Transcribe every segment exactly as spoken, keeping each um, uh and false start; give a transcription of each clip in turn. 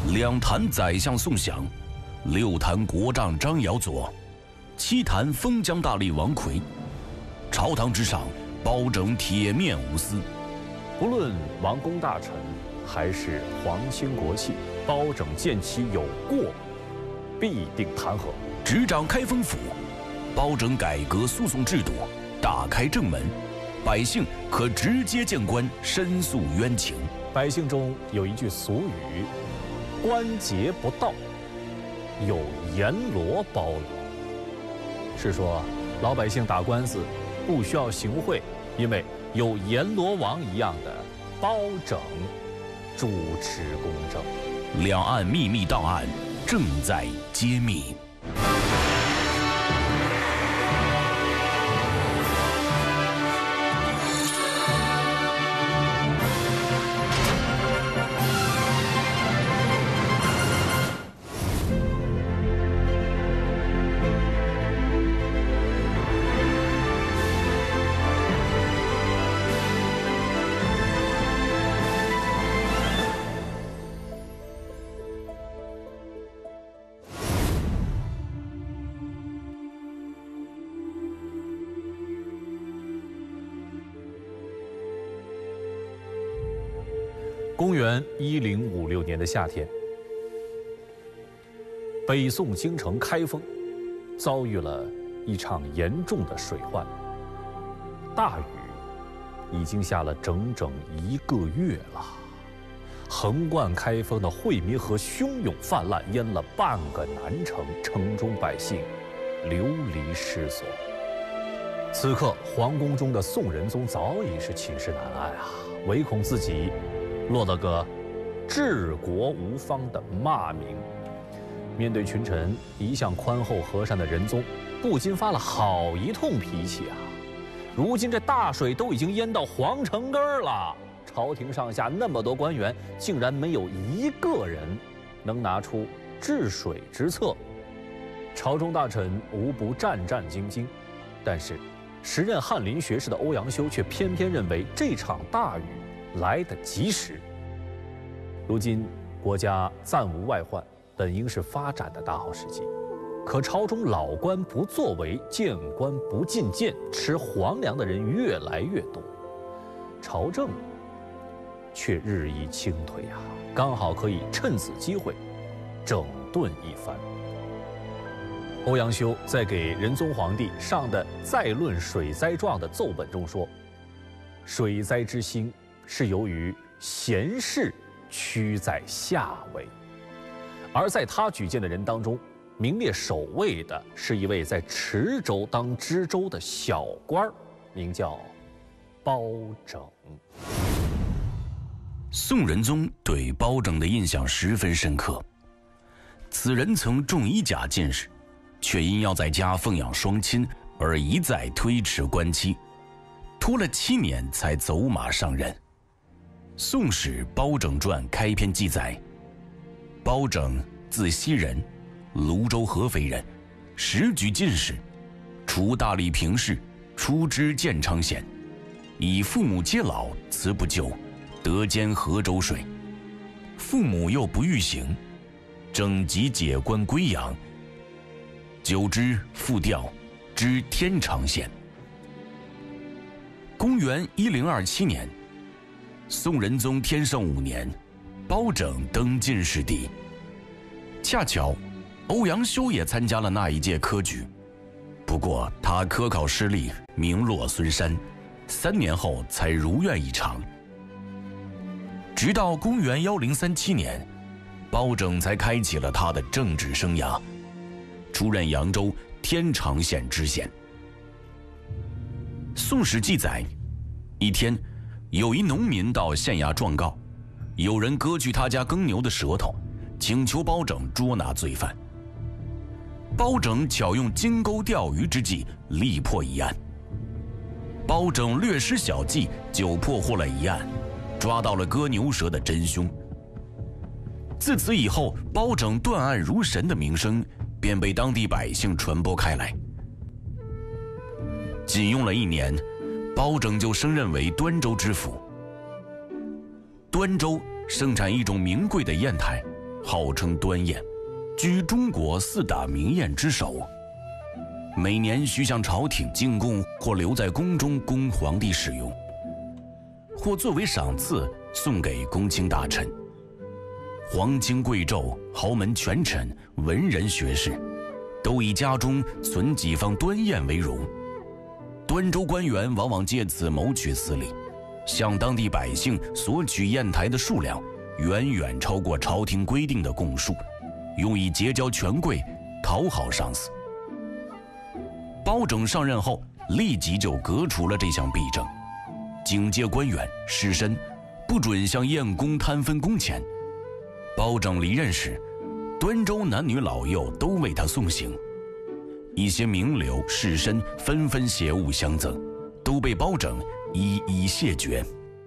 两坛宰相宋祥，六坛国丈张尧佐，七坛封疆大吏王奎。朝堂之上，包拯铁面无私。 不论王公大臣还是皇亲国戚，包拯见其有过，必定弹劾。 执掌开封府，包拯改革诉讼制度，大开正门，百姓可直接见官申诉冤情。 百姓中有一句俗语：官节不到，有阎罗包罗。是说老百姓打官司不需要行贿，因为有阎罗王一样的包拯主持公正。 两岸秘密档案正在揭秘。 公元一零五六年的夏天，北宋京城开封遭遇了一场严重的水患，大雨已经下了整整一个月了，横贯开封的惠民河汹涌泛滥，淹了半个南城，城中百姓流离失所。此刻，皇宫中的宋仁宗早已是寝食难安啊，唯恐自己落了个治国无方的骂名。面对群臣一向宽厚和善的仁宗，不禁发了好一通脾气啊！如今这大水都已经淹到皇城根儿了，朝廷上下那么多官员，竟然没有一个人能拿出治水之策。朝中大臣无不战战兢兢，但是时任翰林学士的欧阳修却偏偏认为这场大雨来得及时。如今国家暂无外患，本应是发展的大好时机，可朝中老官不作为，谏官不进谏，吃皇粮的人越来越多，朝政却日益倾颓啊！刚好可以趁此机会整顿一番。欧阳修在给仁宗皇帝上的《再论水灾状》的奏本中说，水灾之兴是由于贤士屈在下位，而在他举荐的人当中，名列首位的是一位在池州当知州的小官，名叫包拯。 宋仁宗对包拯的印象十分深刻。此人曾中一甲进士，却因要在家奉养双亲而一再推迟官期，拖了七年才走马上任。《宋史·包拯传》开篇记载，包拯字熙仁，泸州合肥人，时举进士，除大理平事，出知建昌县。以父母皆老，辞不就，得兼河州水。父母又不欲行，整即解官归阳。久之复调，知天长县。公元一零二七年，宋仁宗天圣五年，包拯登进士第。恰巧，欧阳修也参加了那一届科举，不过他科考失利，名落孙山，三年后才如愿以偿。直到公元一零三七年，包拯才开启了他的政治生涯，出任扬州天长县知县。宋史记载，一天，有一农民到县衙状告，有人割去他家耕牛的舌头，请求包拯捉拿罪犯。包拯巧用金钩钓鱼之计，力破一案。包拯略施小计，就破获了一案，抓到了割牛舌的真凶。自此以后，包拯断案如神的名声便被当地百姓传播开来。仅用了一年，包拯就升任为端州知府。端州生产一种名贵的砚台， 号称端砚，居中国四大名砚之首。每年需向朝廷进贡，或留在宫中供皇帝使用，或作为赏赐送给公卿大臣。皇亲贵胄、豪门权臣、文人学士，都以家中存几方端砚为荣。端州官员往往借此谋取私利，向当地百姓索取砚台的数量远远超过朝廷规定的供数，用以结交权贵，讨好上司。包拯上任后，立即就革除了这项弊政，警戒官员士绅不准向砚工贪分工钱。包拯离任时，端州男女老幼都为他送行，一些名流士绅纷纷携物相赠，都被包拯一一谢绝。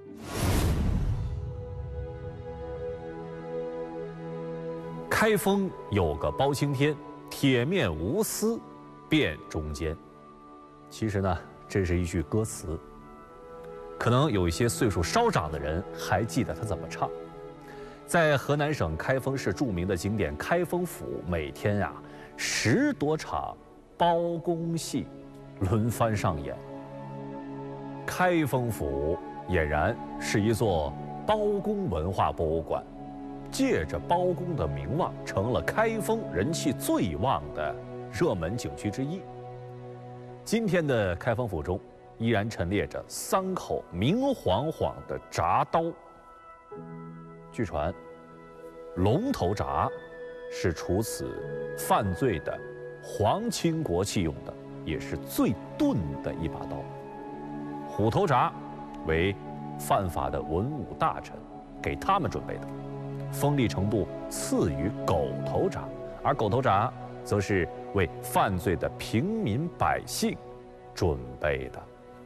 开封有个包青天，铁面无私辨忠奸。其实呢，这是一句歌词，可能有一些岁数稍长的人还记得他怎么唱。在河南省开封市著名的景点开封府，每天呀、啊、十多场包公戏轮番上演。开封府俨然是一座包公文化博物馆，借着包公的名望，成了开封人气最旺的热门景区之一。今天的开封府中，依然陈列着三口明晃晃的铡刀。据传，龙头铡是处死犯罪的皇亲国戚用的，也是最钝的一把刀。虎头铡为犯法的文武大臣给他们准备的，锋利程度次于狗头铡，而狗头铡则是为犯罪的平民百姓准备的。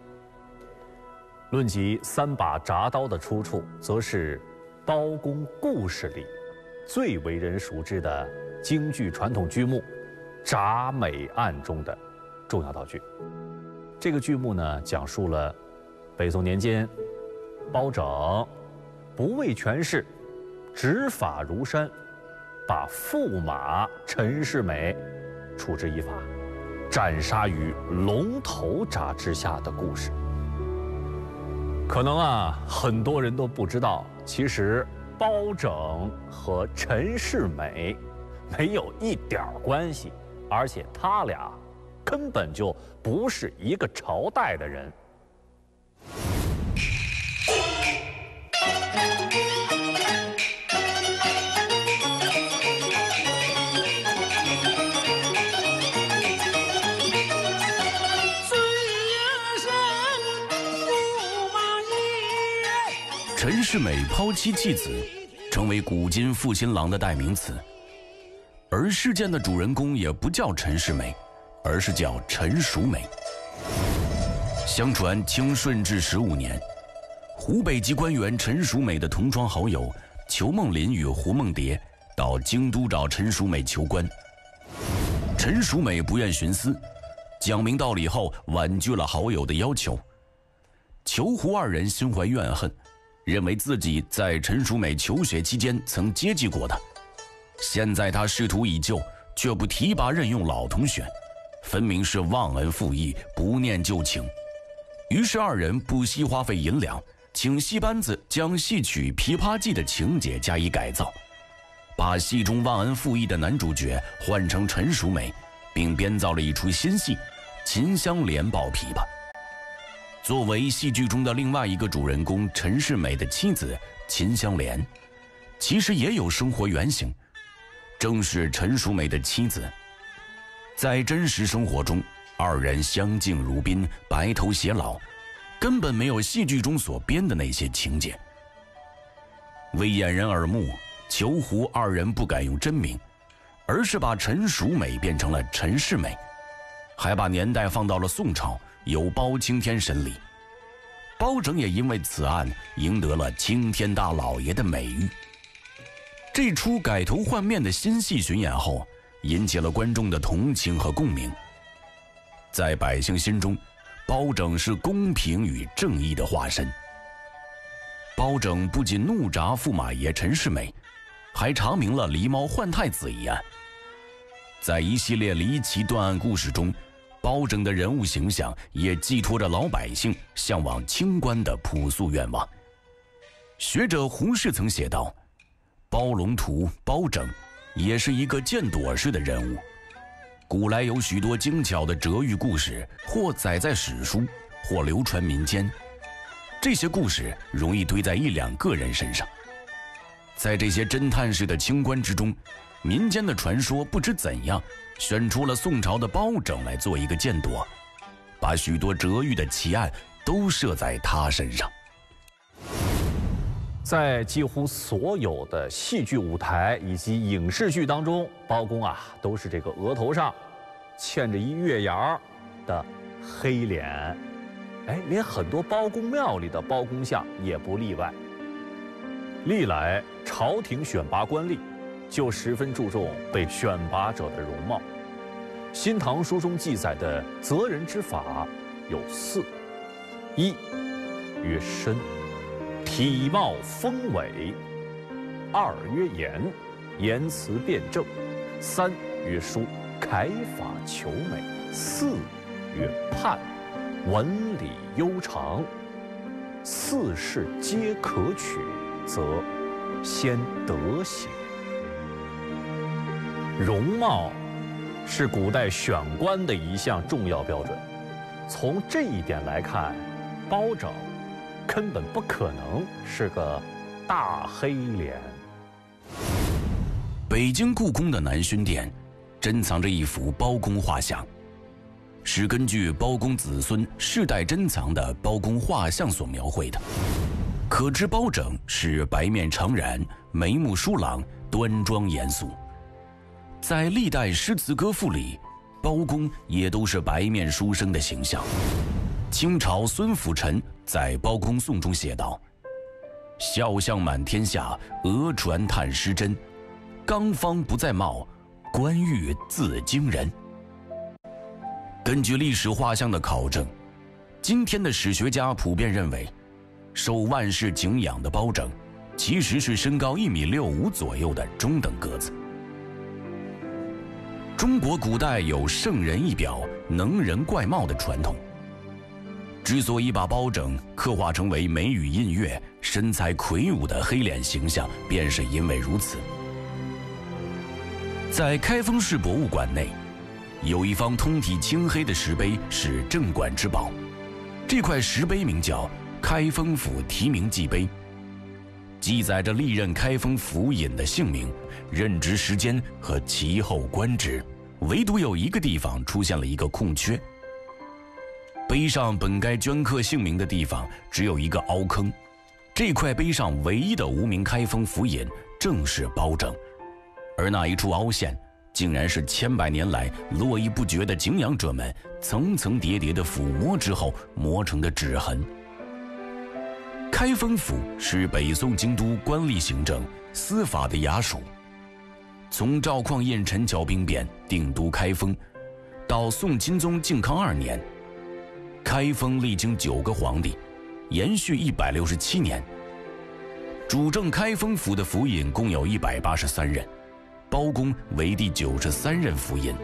论及三把铡刀的出处，则是包公故事里最为人熟知的京剧传统剧目《铡美案》中的重要道具。这个剧目呢，讲述了北宋年间包拯不畏权势，执法如山，把驸马陈世美处之以法，斩杀于龙头铡之下的故事。可能啊，很多人都不知道，其实包拯和陈世美没有一点关系，而且他俩根本就不是一个朝代的人。 陈世美抛妻弃子，成为古今负心郎的代名词。而事件的主人公也不叫陈世美，而是叫陈淑美。相传清顺治十五年，湖北籍官员陈淑美的同窗好友裘梦麟与胡梦蝶到京都找陈淑美求官。陈淑美不愿徇私，讲明道理后婉拒了好友的要求。裘胡二人心怀怨恨，认为自己在陈淑美求学期间曾接济过他，现在他仕途已就，却不提拔任用老同学，分明是忘恩负义，不念旧情。于是二人不惜花费银两，请戏班子将戏曲《琵琶记》的情节加以改造，把戏中忘恩负义的男主角换成陈淑美，并编造了一出新戏《秦香莲抱琵琶》。作为戏剧中的另外一个主人公陈世美的妻子秦香莲，其实也有生活原型，正是陈淑美的妻子。在真实生活中，二人相敬如宾，白头偕老，根本没有戏剧中所编的那些情节。为掩人耳目，裘胡二人不敢用真名，而是把陈淑美变成了陈世美，还把年代放到了宋朝，由包青天审理。包拯也因为此案赢得了青天大老爷的美誉。这出改头换面的新戏巡演后，引起了观众的同情和共鸣。在百姓心中，包拯是公平与正义的化身。包拯不仅怒铡驸马爷陈世美， 还查明了狸猫换太子一案。在一系列离奇断案故事中，包拯的人物形象也寄托着老百姓向往清官的朴素愿望。学者胡适曾写道：包龙图包拯也是一个箭垛式的人物。古来有许多精巧的折喻故事，或载在史书，或流传民间。这些故事容易堆在一两个人身上。在这些侦探式的清官之中，民间的传说不知怎样选出了宋朝的包拯来做一个箭垛，把许多折喻的奇案都设在他身上。 在几乎所有的戏剧舞台以及影视剧当中，包公啊都是这个额头上嵌着一月牙的黑脸，哎，连很多包公庙里的包公像也不例外。历来朝廷选拔官吏，就十分注重被选拔者的容貌。《新唐书》中记载的择人之法有四：一曰身，体貌丰伟；二曰言，言辞辩证；三曰书，楷法求美；四曰判，文理悠长。四事皆可取，则先德行。容貌是古代选官的一项重要标准。从这一点来看，包拯根本不可能是个大黑脸。 北京故宫的南薰殿珍藏着一幅包公画像，是根据包公子孙世代珍藏的包公画像所描绘的。可知包拯是白面长髯，眉目疏朗，端庄严肃。在历代诗词歌赋里，包公也都是白面书生的形象。清朝孙辅臣在《包公颂》中写道：笑相满天下，额传叹诗真。刚方不再貌，关羽自惊人。根据历史画像的考证，今天的史学家普遍认为，受万世敬仰的包拯其实是身高一米六五左右的中等个子。中国古代有圣人一表，能人怪貌的传统。之所以把包拯刻画成为眉宇印月、身材魁梧的黑脸形象，便是因为如此。在开封市博物馆内，有一方通体青黑的石碑是镇馆之宝。这块石碑名叫开封府题名记碑，记载着历任开封府尹的姓名、任职时间和其后官职。唯独有一个地方出现了一个空缺，碑上本该镌刻姓名的地方只有一个凹坑。这块碑上唯一的无名开封府尹正是包拯，而那一处凹陷竟然是千百年来络绎不绝的敬仰者们层层叠叠的抚摸之后磨成的指痕。开封府是北宋京都官吏行政司法的衙署，从赵匡胤陈桥兵变定都开封，到宋钦宗靖康二年，开封历经九个皇帝，延续一百六十七年。主政开封府的府尹共有一百八十三任，包公为第九十三任府尹。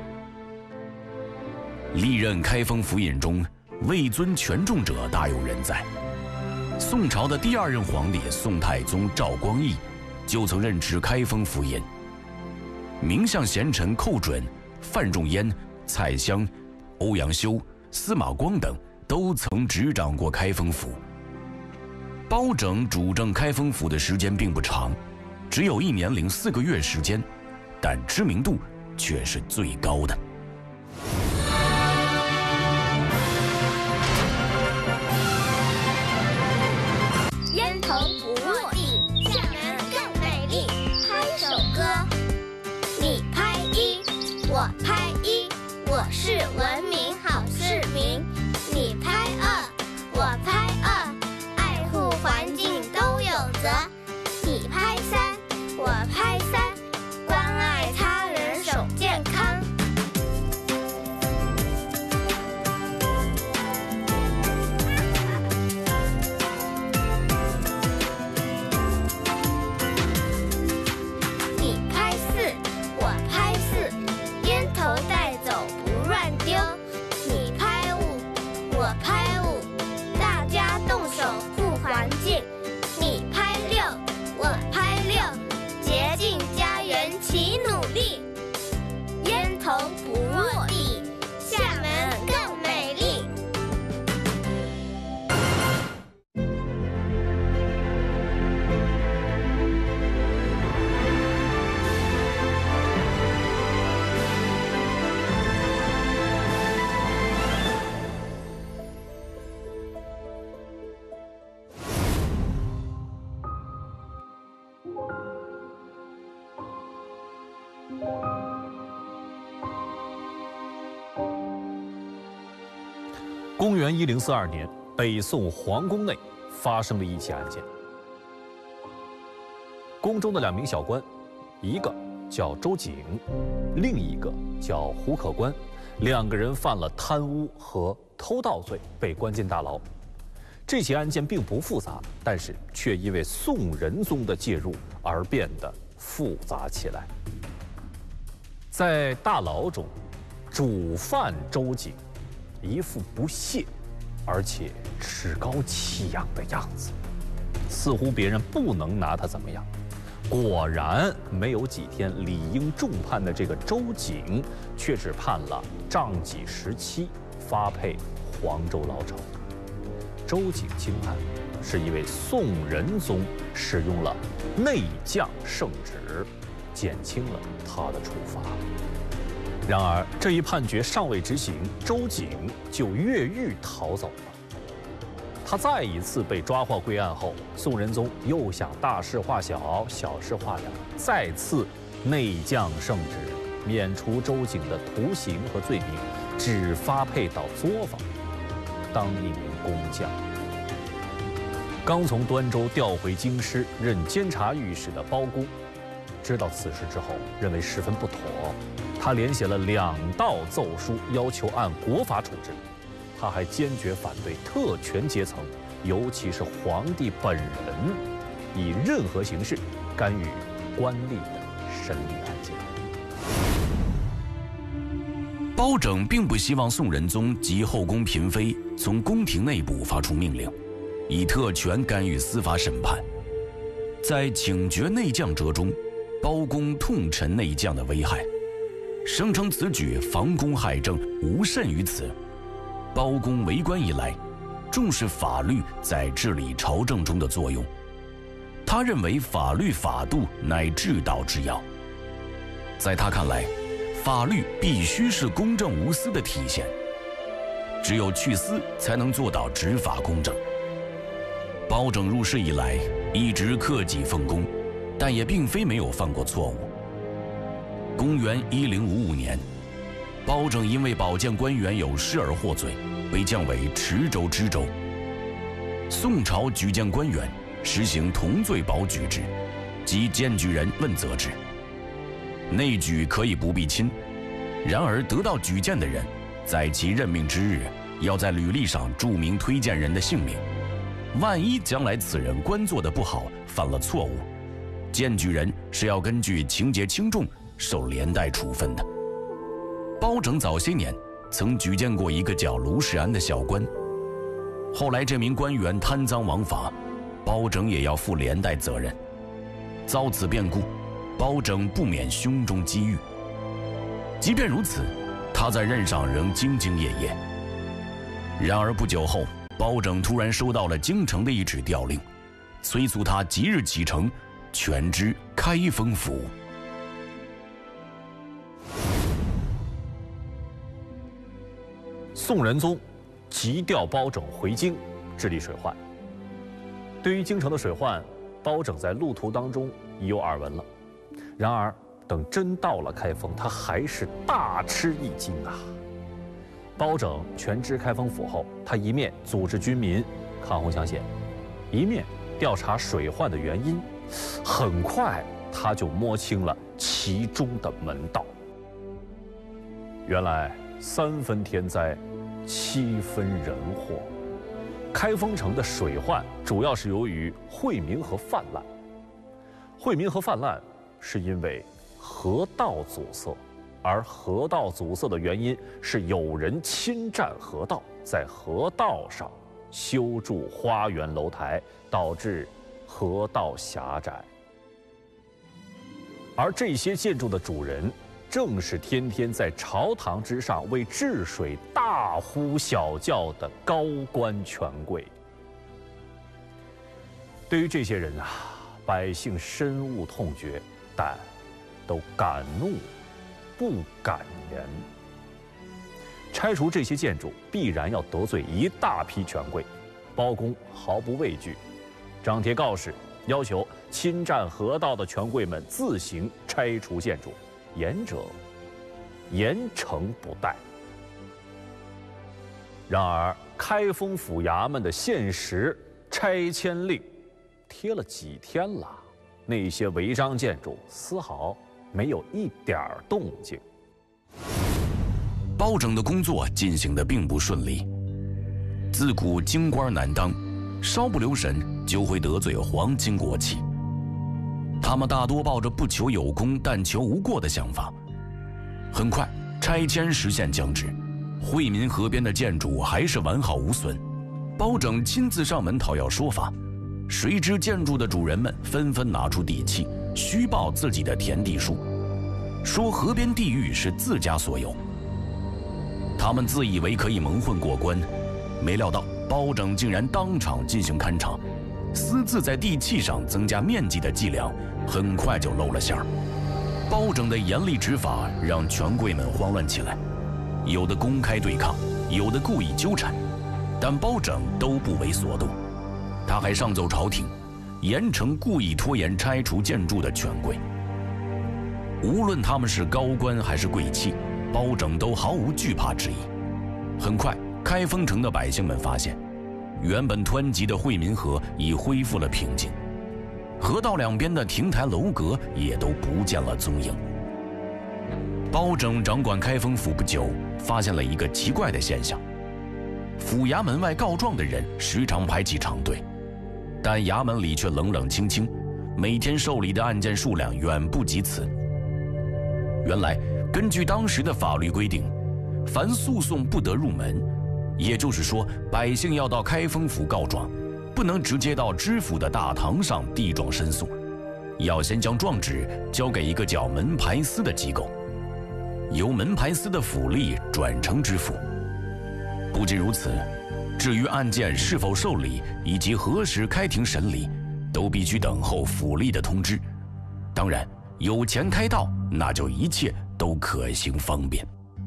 历任开封府尹中，位尊权重者大有人在。宋朝的第二任皇帝宋太宗赵光义就曾任职开封府尹。名相贤臣寇准、范仲淹、蔡襄、欧阳修、司马光等都曾执掌过开封府。包拯主政开封府的时间并不长，只有一年零四个月时间，但知名度却是最高的。 烟头不落地，厦门更美丽。拍手歌，你拍一，我拍一，我是文明好市民。你拍二，我拍二，爱护环境都有责。你拍三，我拍三，关爱他人守健康。 公元一零四二年，北宋皇宫内发生了一起案件。宫中的两名小官，一个叫周景，另一个叫胡可观，两个人犯了贪污和偷盗罪，被关进大牢。这起案件并不复杂，但是却因为宋仁宗的介入而变得复杂起来。在大牢中，主犯周景一副不屑而且趾高气扬的样子，似乎别人不能拿他怎么样。果然，没有几天，理应重判的这个周景，却只判了杖脊十七，发配黄州牢城。周景轻判，是因为宋仁宗使用了内降圣旨，减轻了他的处罚。然而，这一判决尚未执行，周景就越狱逃走了。他再一次被抓获归案后，宋仁宗又想大事化小，小事化了，再次内降圣旨，免除周景的徒刑和罪名，只发配到作坊当一名工匠。刚从端州调回京师任监察御史的包公，知道此事之后，认为十分不妥，他连写了两道奏书，要求按国法处置。他还坚决反对特权阶层，尤其是皇帝本人，以任何形式干预官吏的审理案件。 包拯并不希望宋仁宗及后宫嫔妃从宫廷内部发出命令，以特权干预司法审判。在请决内降折中，包公痛陈内降的危害，声称此举防公害政，无甚于此。包公为官以来，重视法律在治理朝政中的作用。他认为法律法度乃治道之要。在他看来，法律必须是公正无私的体现，只有去私才能做到执法公正。包拯入仕以来，一直克己奉公，但也并非没有犯过错误。公元一零五五年，包拯因为保荐官员有失而获罪，被降为池州知州。宋朝举荐官员实行同罪保举制，即荐举人问责制。内举可以不必亲，然而得到举荐的人，在其任命之日，要在履历上注明推荐人的姓名。万一将来此人官做得不好，犯了错误，荐举人是要根据情节轻重受连带处分的。包拯早些年曾举荐过一个叫卢世安的小官，后来这名官员贪赃枉法，包拯也要负连带责任。遭此变故，包拯不免胸中积郁。即便如此，他在任上仍兢兢业业。然而不久后，包拯突然收到了京城的一纸调令，催促他即日启程，全知开封府。 宋仁宗急调包拯回京治理水患。对于京城的水患，包拯在路途当中已有耳闻了。然而，等真到了开封，他还是大吃一惊啊！包拯全知开封府后，他一面组织军民抗洪抢险，一面调查水患的原因。很快，他就摸清了其中的门道。原来，三分天灾，七分人祸。开封城的水患主要是由于惠民河泛滥。惠民河泛滥是因为河道阻塞，而河道阻塞的原因是有人侵占河道，在河道上修筑花园楼台，导致河道狭窄。而这些建筑的主人，正是天天在朝堂之上为治水大呼小叫的高官权贵。对于这些人啊，百姓深恶痛绝，但都敢怒不敢言。拆除这些建筑，必然要得罪一大批权贵。包公毫不畏惧，张贴告示，要求侵占河道的权贵们自行拆除建筑。 言者，严惩不贷。然而，开封府衙门的限时拆迁令贴了几天了，那些违章建筑丝毫没有一点儿动静。 包拯的工作进行得并不顺利。自古京官难当，稍不留神就会得罪皇亲国戚。他们大多抱着不求有功，但求无过的想法。很快，拆迁时限将至，惠民河边的建筑还是完好无损。包拯亲自上门讨要说法，谁知建筑的主人们纷纷拿出地契，虚报自己的田地数，说河边地域是自家所有。他们自以为可以蒙混过关，没料到包拯竟然当场进行勘察，私自在地契上增加面积的伎俩，很快就露了馅儿。包拯的严厉执法让权贵们慌乱起来，有的公开对抗，有的故意纠缠，但包拯都不为所动。他还上奏朝廷，严惩故意拖延拆除建筑的权贵。无论他们是高官还是贵戚，包拯都毫无惧怕之意。很快，开封城的百姓们发现，原本湍急的惠民河已恢复了平静，河道两边的亭台楼阁也都不见了踪影。包拯掌管开封府不久，发现了一个奇怪的现象：府衙门外告状的人时常排起长队，但衙门里却冷冷清清，每天受理的案件数量远不及此。原来，根据当时的法律规定，凡诉讼不得入门，也就是说，百姓要到开封府告状，不能直接到知府的大堂上递状申诉，要先将状纸交给一个叫门牌司的机构，由门牌司的府吏转呈知府。不仅如此，至于案件是否受理以及何时开庭审理，都必须等候府吏的通知。当然，有钱开道，那就一切都可行方便。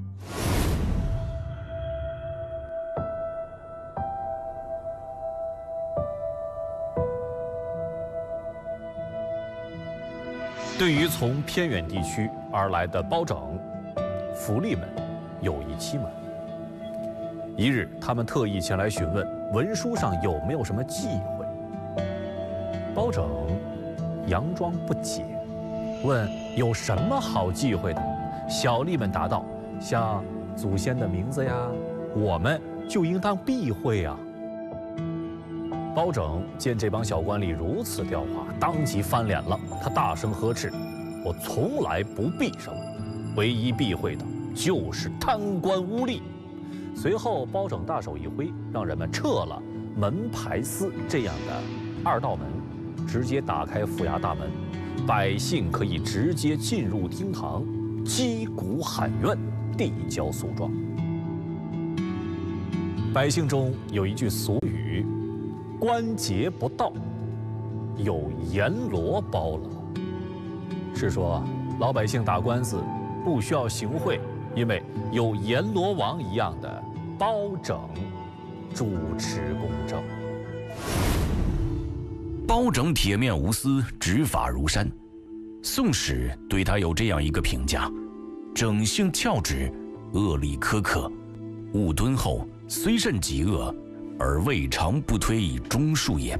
对于从偏远地区而来的包拯，府吏们有意欺瞒。一日，他们特意前来询问文书上有没有什么忌讳。包拯佯装不解，问有什么好忌讳的。小吏们答道：像祖先的名字呀，我们就应当避讳啊。包拯见这帮小官吏如此刁滑，当即翻脸了。他大声呵斥：我从来不避什么，唯一避讳的就是贪官污吏。随后，包拯大手一挥，让人们撤了门牌司这样的二道门，直接打开府衙大门，百姓可以直接进入厅堂，击鼓喊冤，递交诉状。百姓中有一句俗语：官节不到，有阎罗包了。是说老百姓打官司不需要行贿，因为有阎罗王一样的包拯主持公正。 包拯铁面无私，执法如山。宋史对他有这样一个评价：整性翘直，恶力苛刻，务敦厚，虽甚极恶，而未尝不推以忠恕也。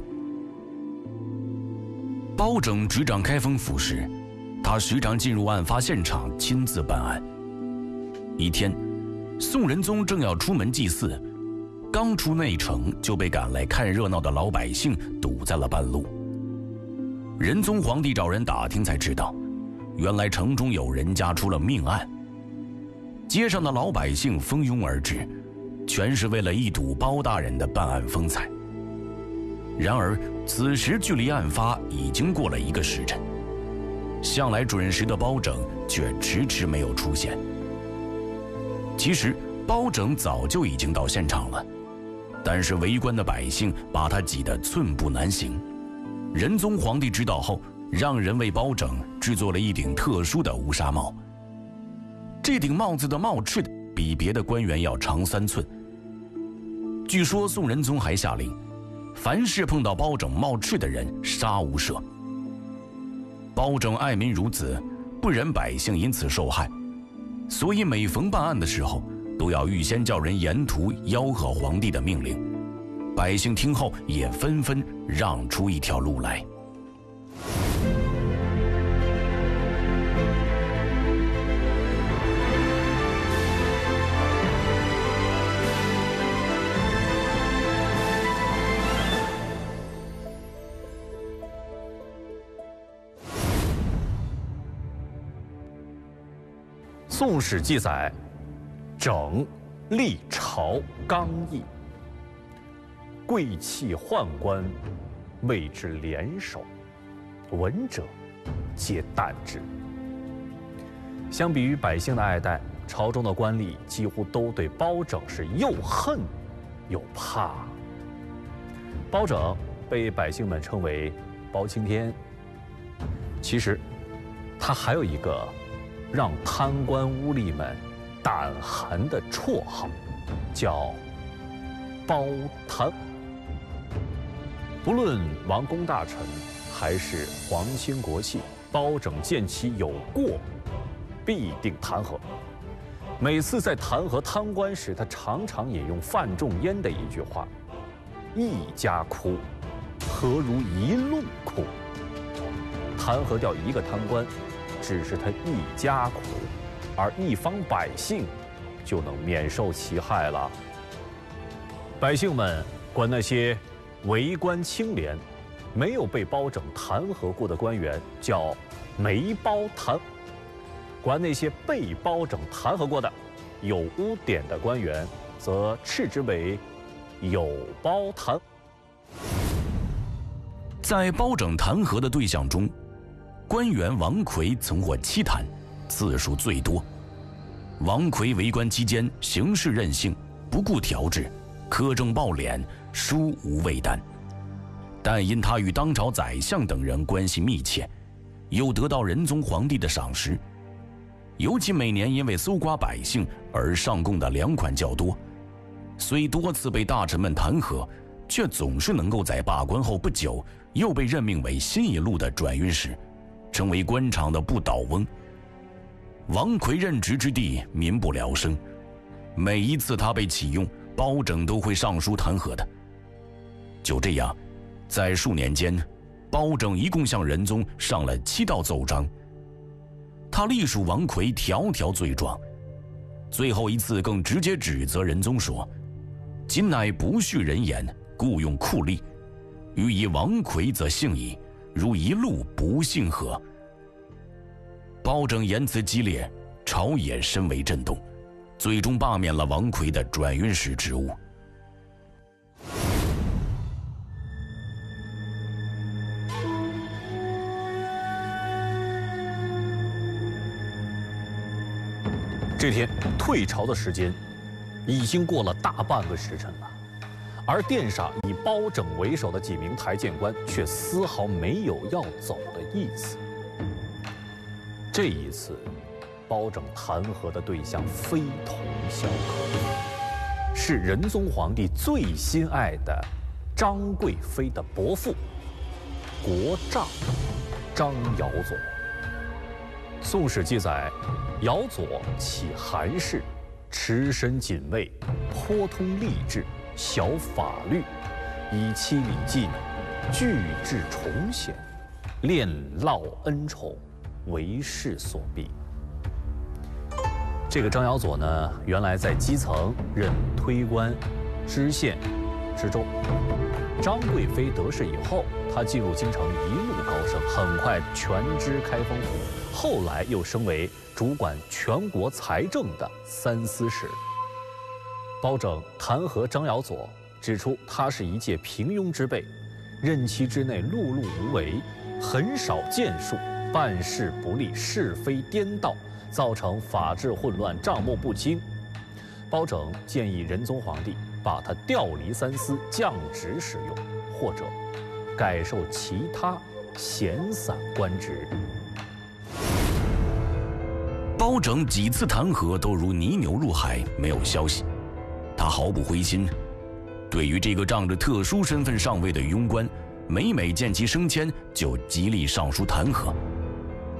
包拯执掌开封府时，他时常进入案发现场亲自办案。一天，宋仁宗正要出门祭祀，刚出内城就被赶来看热闹的老百姓堵在了半路。仁宗皇帝找人打听才知道，原来城中有人家出了命案。街上的老百姓蜂拥而至，全是为了一睹包大人的办案风采。然而此时距离案发已经过了一个时辰，向来准时的包拯却迟迟没有出现。其实包拯早就已经到现场了，但是围观的百姓把他挤得寸步难行。仁宗皇帝知道后，让人为包拯制作了一顶特殊的乌纱帽。这顶帽子的帽翅比别的官员要长三寸。据说宋仁宗还下令，凡是碰到包拯帽翅的人，杀无赦。包拯爱民如子， 不忍百姓因此受害，所以每逢办案的时候，都要预先叫人沿途吆喝皇帝的命令。百姓听后也纷纷让出一条路来。 《宋史》记载，整历朝纲议，贵戚宦官谓之联手，闻者皆惮之。相比于百姓的爱戴，朝中的官吏几乎都对包拯是又恨又怕。包拯被百姓们称为包青天，其实他还有一个让贪官污吏们胆寒的绰号，叫包贪。不论王公大臣还是皇亲国戚，包拯见其有过，必定弹劾。每次在弹劾贪官时，他常常引用范仲淹的一句话：“一家哭，何如一路哭？”弹劾掉一个贪官，只是他一家苦，而一方百姓就能免受其害了。百姓们管那些为官清廉、没有被包拯弹劾过的官员叫没包弹，管那些被包拯弹劾过的、有污点的官员，则斥之为有包弹。 在包拯弹劾的对象中，官员王奎曾获七弹，次数最多。王奎为官期间行事任性，不顾条制，苛政暴敛，殊无畏惮。但因他与当朝宰相等人关系密切，又得到仁宗皇帝的赏识，尤其每年因为搜刮百姓而上贡的粮款较多，虽多次被大臣们弹劾，却总是能够在罢官后不久又被任命为新一路的转运使，成为官场的不倒翁。王奎任职之地民不聊生，每一次他被启用，包拯都会上书弹劾的。就这样，在数年间，包拯一共向仁宗上了七道奏章，他隶属王奎条条罪状。最后一次更直接指责仁宗说：“今乃不恤人言，故用酷吏，予以王奎则幸矣，如一路不幸何？”包拯言辞激烈，朝野深为震动，最终罢免了王奎的转运使职务。 这天退朝的时间已经过了大半个时辰了，而殿上以包拯为首的几名台谏官却丝毫没有要走的意思。这一次，包拯弹劾的对象非同小可，是仁宗皇帝最心爱的张贵妃的伯父国丈张尧佐。《宋史》记载，尧佐起韩氏，持身谨卫，颇通吏治，晓法律，以期礼敬，具治崇显，恋烙恩宠，为世所必。这个张尧佐呢，原来在基层任推官、知县、知州。张贵妃得势以后，他进入京城一路高升，很快全知开封府，后来又升为主管全国财政的三司使。包拯弹劾张尧佐，指出他是一介平庸之辈，任期之内碌碌无为，很少建树，办事不力，是非颠倒，造成法治混乱，账目不清。包拯建议仁宗皇帝把他调离三司，降职使用，或者改授其他闲散官职。 包拯几次弹劾都如泥牛入海，没有消息。他毫不灰心，对于这个仗着特殊身份上位的庸官，每每见其升迁，就极力上书弹劾。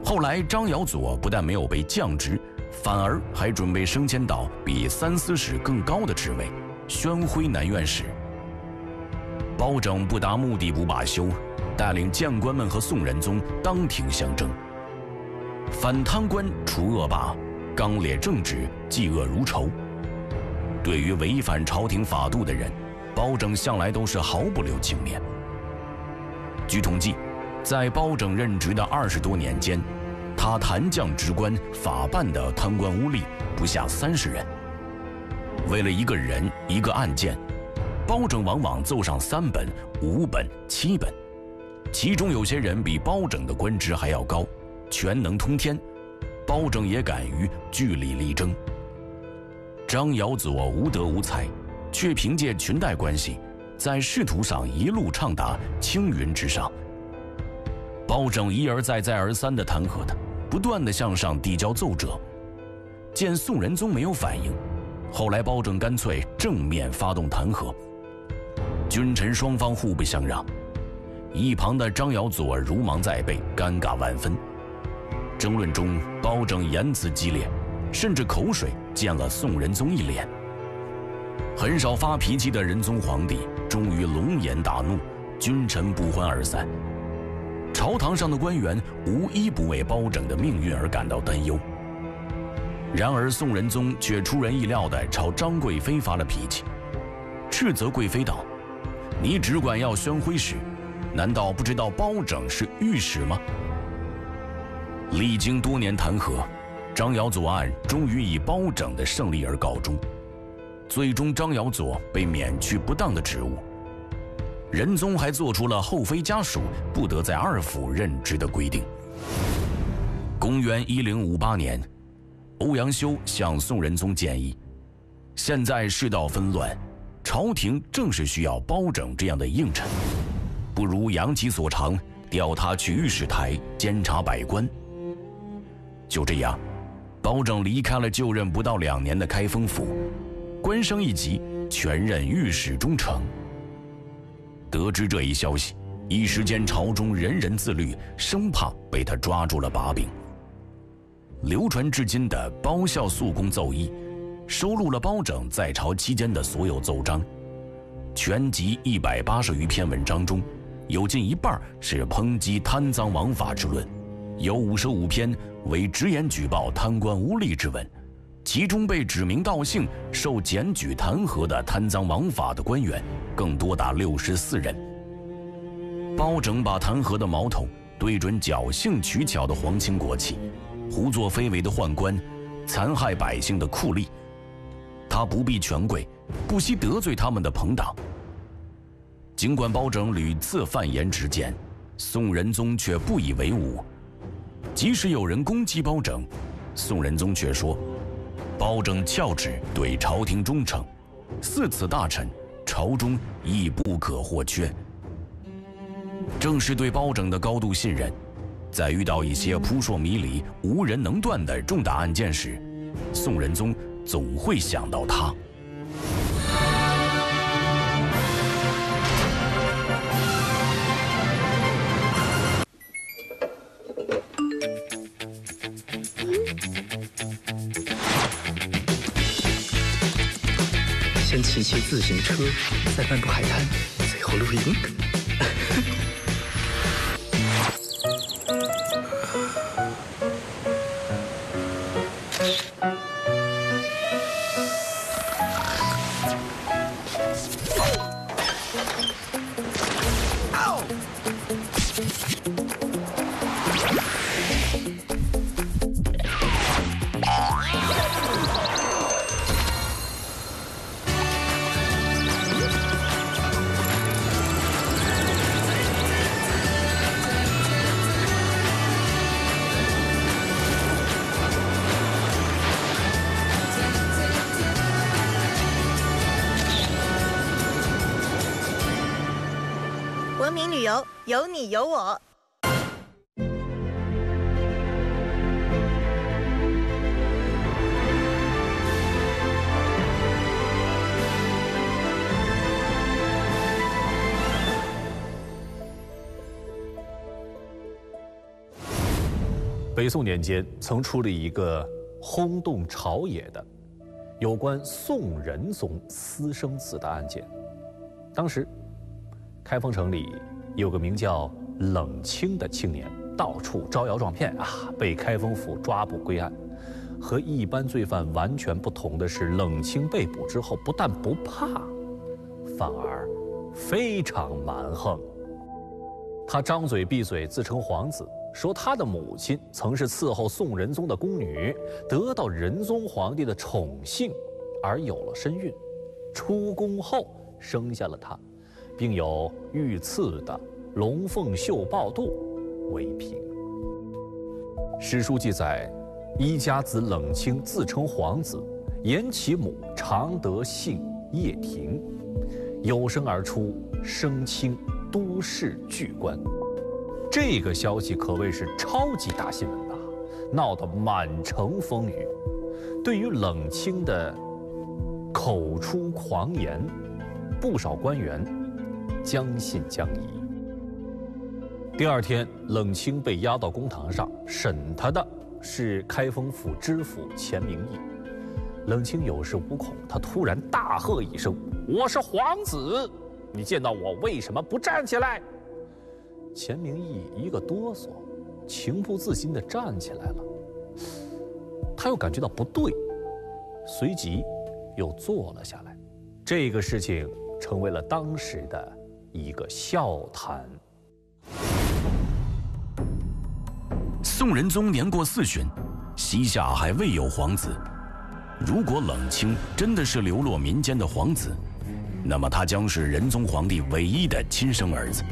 后来张尧佐不但没有被降职，反而还准备升迁到比三司使更高的职位——宣徽南院使。包拯不达目的不罢休，带领谏官们和宋仁宗当庭相争。反贪官除恶霸，刚烈正直，嫉恶如仇。对于违反朝廷法度的人，包拯向来都是毫不留情面。据统计，在包拯任职的二十多年间，他弹降职官、法办的贪官污吏不下三十人。为了一个人、一个案件，包拯往往奏上三本、五本、七本，其中有些人比包拯的官职还要高，权能通天，包拯也敢于据理力争。张尧佐无德无才，却凭借裙带关系，在仕途上一路畅达，青云直上。包拯一而再、再而三地弹劾他，不断地向上递交奏折。见宋仁宗没有反应，后来包拯干脆正面发动弹劾。君臣双方互不相让，一旁的张尧佐如芒在背，尴尬万分。争论中，包拯言辞激烈，甚至口水溅了宋仁宗一脸。很少发脾气的仁宗皇帝终于龙颜大怒，君臣不欢而散。朝堂上的官员无一不为包拯的命运而感到担忧。然而宋仁宗却出人意料地朝张贵妃发了脾气，斥责贵妃道：“你只管要宣徽使，难道不知道包拯是御史吗？”历经多年弹劾，张尧佐案终于以包拯的胜利而告终。最终张尧佐被免去不当的职务。仁宗还做出了后妃家属不得在二府任职的规定。公元一零五八年，欧阳修向宋仁宗建议，现在世道纷乱，朝廷正是需要包拯这样的硬臣，不如扬其所长，调他去御史台监察百官。就这样，包拯离开了就任不到两年的开封府，官升一级，全任御史中丞。得知这一消息，一时间朝中人人自律，生怕被他抓住了把柄。流传至今的《包孝肃公奏议》收录了包拯在朝期间的所有奏章，全集一百八十余篇文章中，有近一半是抨击贪赃枉法之论，有五十五篇为直言举报贪官污吏之文，其中被指名道姓受检举弹劾的贪赃枉法的官员更多达六十四人。包拯把弹劾的矛头对准侥幸取巧的皇亲国戚，胡作非为的宦官，残害百姓的酷吏。他不避权贵，不惜得罪他们的朋党。尽管包拯屡次犯言直谏，宋仁宗却不以为忤。即使有人攻击包拯，宋仁宗却说：“包拯翘指对朝廷忠诚，似此大臣，朝中亦不可或缺。”正是对包拯的高度信任，在遇到一些扑朔迷离、无人能断的重大案件时，宋仁宗总会想到他。 先骑骑自行车，再漫步海滩，最后露营。 文明旅游，有你有我。 北宋年间曾出了一个轰动朝野的有关宋仁宗私生子的案件。当时，开封城里有个名叫冷清的青年，到处招摇撞骗啊，被开封府抓捕归案。和一般罪犯完全不同的是，冷清被捕之后，不但不怕，反而非常蛮横。他张嘴闭嘴自称皇子，说他的母亲曾是伺候宋仁宗的宫女，得到仁宗皇帝的宠幸，而有了身孕，出宫后生下了他，并有御赐的龙凤绣抱肚为凭。史书记载，一家子冷清自称皇子，言其母常得姓叶廷，有生而出，升清都市巨官。这个消息可谓是超级大新闻呐，闹得满城风雨。对于冷清的口出狂言，不少官员将信将疑。第二天，冷清被押到公堂上，审他的是开封府知府钱明义。冷清有恃无恐，他突然大喝一声：“我是皇子，你见到我为什么不站起来？”钱明义一个哆嗦，情不自禁地站起来了。他又感觉到不对，随即又坐了下来。这个事情成为了当时的一个笑谈。 宋仁宗年过四旬，膝下还未有皇子。如果冷清真的是流落民间的皇子，那么他将是仁宗皇帝唯一的亲生儿子。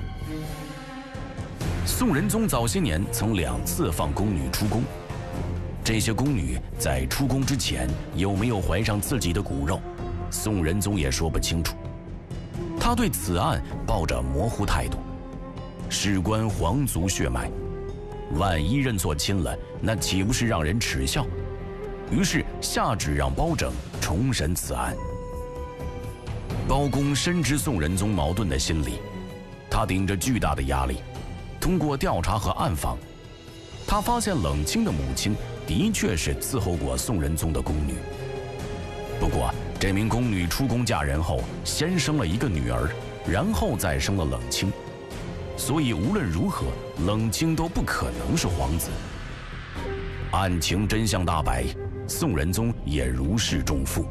宋仁宗早些年曾两次放宫女出宫，这些宫女在出宫之前有没有怀上自己的骨肉，宋仁宗也说不清楚。他对此案抱着模糊态度，事关皇族血脉，万一认错亲了，那岂不是让人耻笑？于是下旨让包拯重审此案。包公深知宋仁宗矛盾的心理，他顶着巨大的压力，通过调查和暗访，他发现冷清的母亲的确是伺候过宋仁宗的宫女。不过，这名宫女出宫嫁人后，先生了一个女儿，然后再生了冷清，所以无论如何，冷清都不可能是皇子。案情真相大白，宋仁宗也如释重负。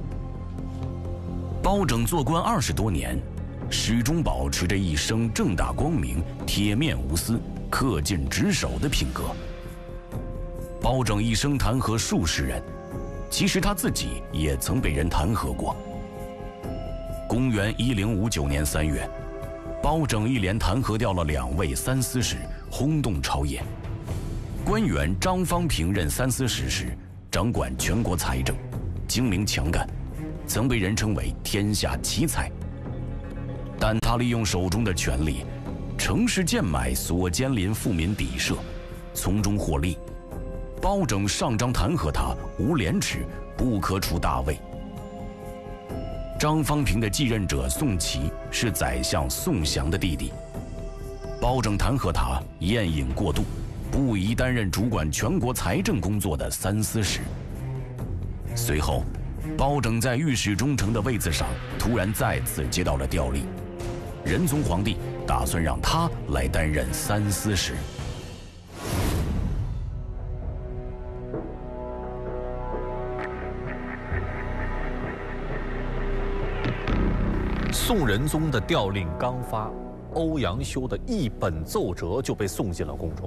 包拯做官二十多年，始终保持着一生正大光明、铁面无私、恪尽职守的品格。包拯一生弹劾数十人，其实他自己也曾被人弹劾过。公元一零五九年三月，包拯一连弹劾掉了两位三司使，轰动朝野。官员张方平任三司使时，掌管全国财政，精明强干，曾被人称为天下奇才。但他利用手中的权力，城市贱买所兼邻富民邸舍，从中获利。包拯上章弹劾他无廉耻，不可处大位。张方平的继任者宋祁是宰相宋祥的弟弟，包拯弹劾他宴饮过度，不宜担任主管全国财政工作的三司使。随后，包拯在御史中丞的位子上突然再次接到了调令，仁宗皇帝打算让他来担任三司使。 宋仁宗的调令刚发，欧阳修的一本奏折就被送进了宫中。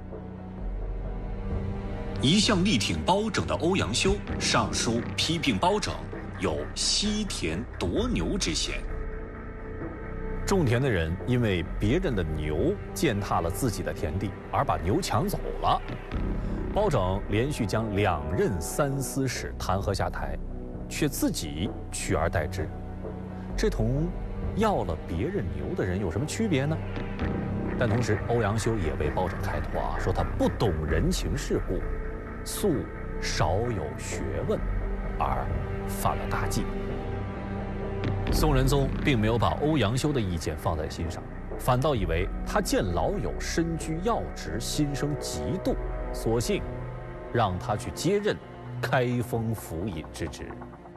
一向力挺包拯的欧阳修上书批评包拯有西田夺牛之嫌。 种田的人因为别人的牛践踏了自己的田地，而把牛抢走了。包拯连续将两任三司使弹劾下台，却自己取而代之。这同要了别人牛的人有什么区别呢？但同时，欧阳修也为包拯开脱啊，说他不懂人情世故，素少有学问，而犯了大忌。宋仁宗并没有把欧阳修的意见放在心上，反倒以为他见老友身居要职，心生嫉妒， 索性让他去接任开封府尹之职。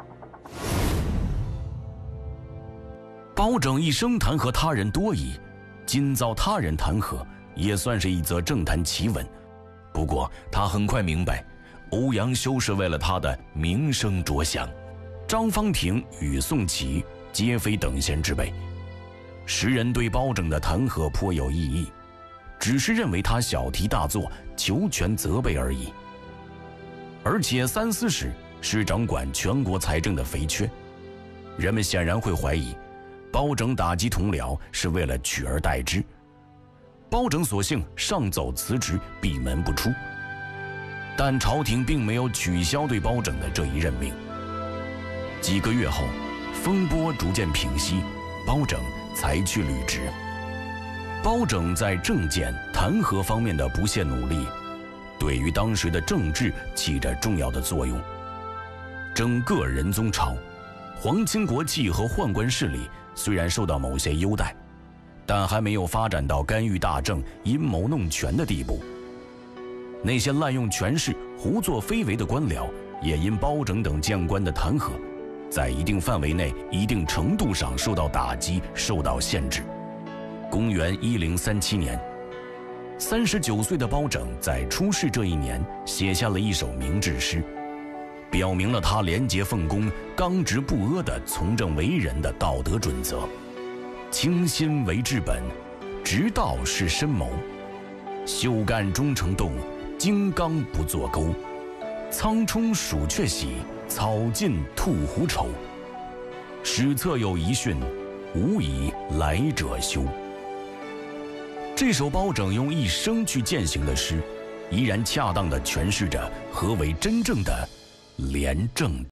包拯一生弹劾他人多疑，今遭他人弹劾，也算是一则政坛奇闻。不过他很快明白，欧阳修是为了他的名声着想，张方廷与宋祁皆非等闲之辈。时人对包拯的弹劾颇有异议，只是认为他小题大做，求全责备而已。而且三司使是掌管全国财政的肥缺，人们显然会怀疑包拯打击同僚是为了取而代之。包拯索性上奏辞职，闭门不出。但朝廷并没有取消对包拯的这一任命。几个月后，风波逐渐平息，包拯才去履职。包拯在政见弹劾方面的不懈努力，对于当时的政治起着重要的作用。整个仁宗朝，皇亲国戚和宦官势力虽然受到某些优待，但还没有发展到干预大政、阴谋弄权的地步。那些滥用权势、胡作非为的官僚，也因包拯等谏官的弹劾，在一定范围内、一定程度上受到打击、受到限制。公元一零三七年，三十九岁的包拯在出仕这一年写下了一首明志诗，表明了他廉洁奉公、刚直不阿的从政为人的道德准则。清心为治本，直道是深谋，袖干终成栋，金刚不作钩。苍冲鼠雀喜，草尽兔狐愁。史册有遗训，无以来者休。这首包拯用一生去践行的诗，依然恰当地诠释着何为真正的廉政。